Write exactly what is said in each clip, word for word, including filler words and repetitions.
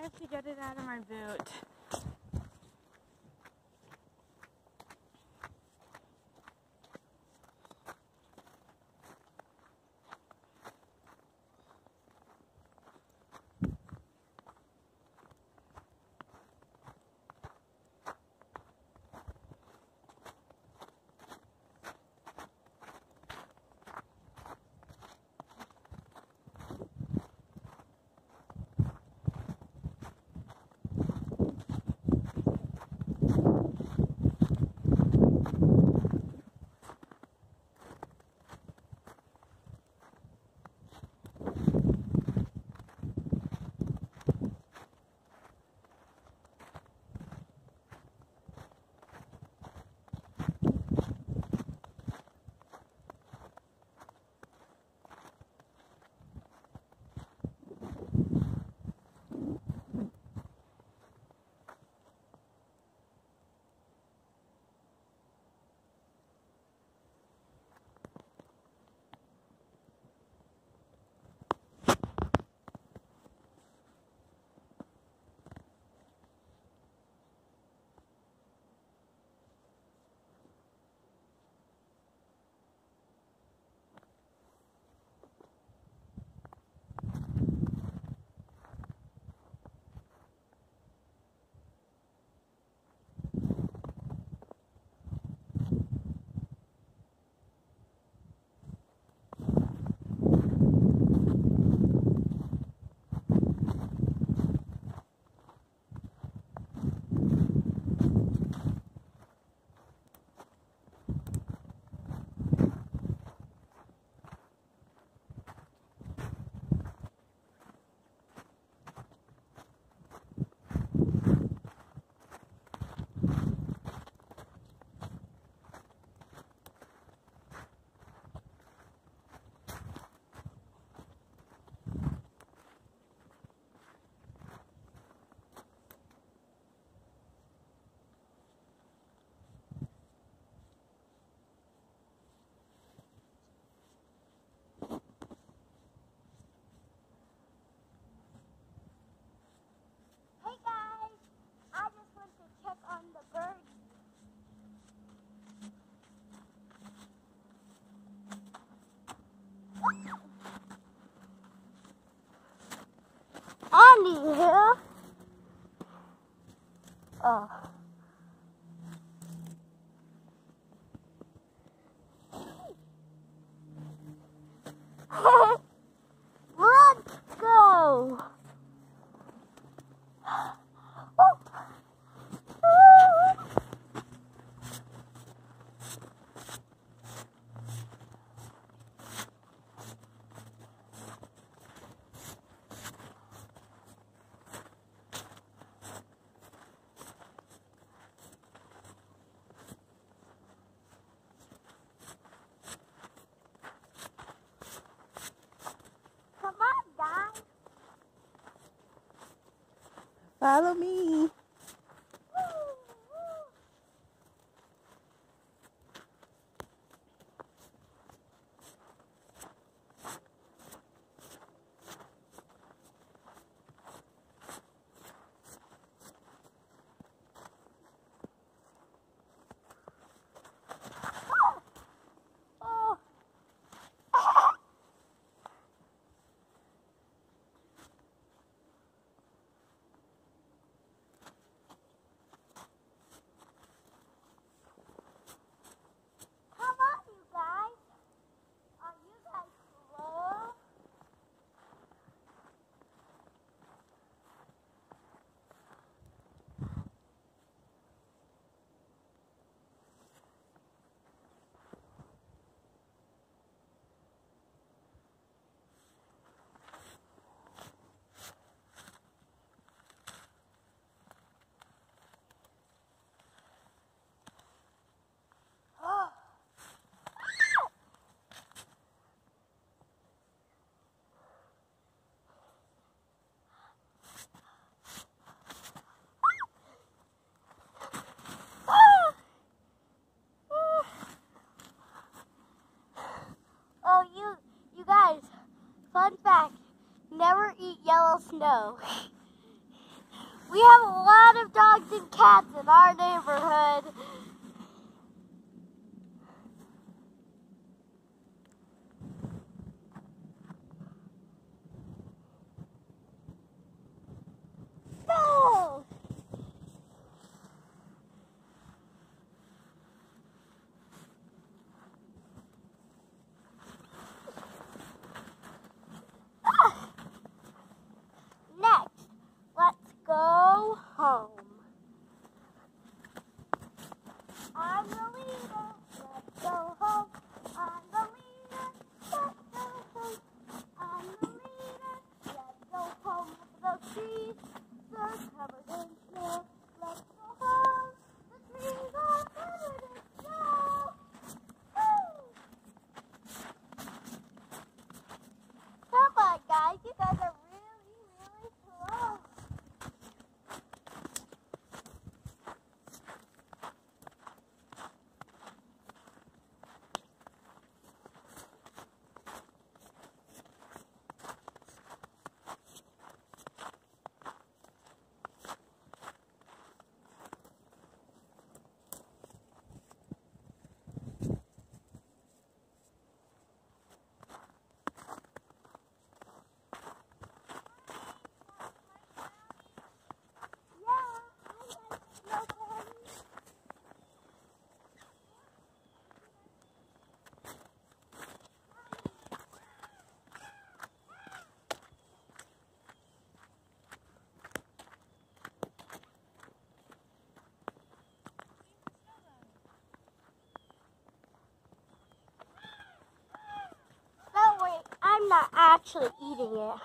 have to get it out of my boot. Andy here. Oh. Let's go. Follow me. Oh, you, you guys, fun fact, never eat yellow snow. We have a lot of dogs and cats in our neighborhood. No! Ah! Next, let's go home. I'm the leader. Let's go home. I'm the leader. Let's go home. I'm the leader. Let's go home. The trees are covered in snow. Let's go home. The trees are covered in snow. Woo! Come on, guys. You guys are really, really slow. I'm not actually eating it.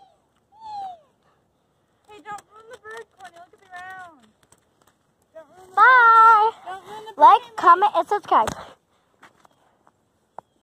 Hey, don't ruin the bird, Courtney. Look at the ground. Don't ruin the Bye. bird. Don't ruin the bird. Like, comment, and subscribe.